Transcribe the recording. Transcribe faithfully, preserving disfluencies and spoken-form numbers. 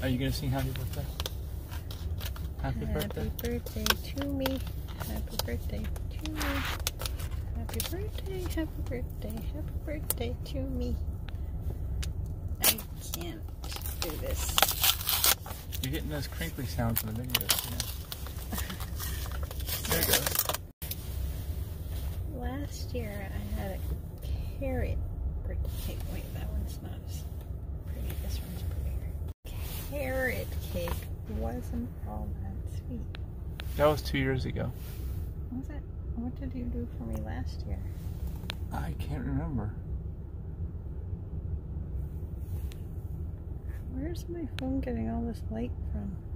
Are you going to sing happy birthday? Happy, happy birthday. birthday to me. Happy birthday to me. Happy birthday, happy birthday, happy birthday to me. I can't do this. You're getting those crinkly sounds in the videos. Yeah. There it goes. Last year I had a carrot birthday cake. Wait, that one's not as pretty. This one's prettier. Carrot cake wasn't all that sweet. That was two years ago. Was it? What did you do for me last year? I can't remember. Where's my phone getting all this light from?